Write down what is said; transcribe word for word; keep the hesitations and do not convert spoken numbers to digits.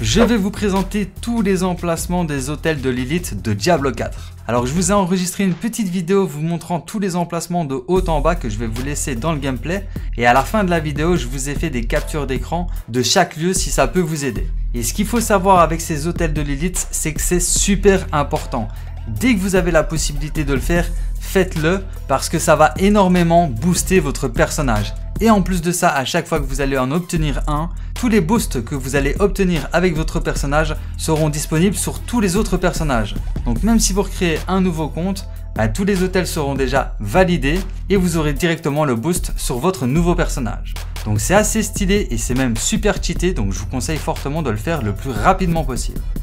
je vais vous présenter tous les emplacements des hôtels de Lilith de Diablo quatre. Alors je vous ai enregistré une petite vidéo vous montrant tous les emplacements de haut en bas que je vais vous laisser dans le gameplay, et à la fin de la vidéo je vous ai fait des captures d'écran de chaque lieu si ça peut vous aider. Et ce qu'il faut savoir avec ces hôtels de Lilith, c'est que c'est super important. Dès que vous avez la possibilité de le faire, faites-le parce que ça va énormément booster votre personnage. Et en plus de ça, à chaque fois que vous allez en obtenir un, tous les boosts que vous allez obtenir avec votre personnage seront disponibles sur tous les autres personnages. Donc même si vous recréez un nouveau compte, bah, tous les hôtels seront déjà validés et vous aurez directement le boost sur votre nouveau personnage. Donc c'est assez stylé et c'est même super cheaté, donc je vous conseille fortement de le faire le plus rapidement possible.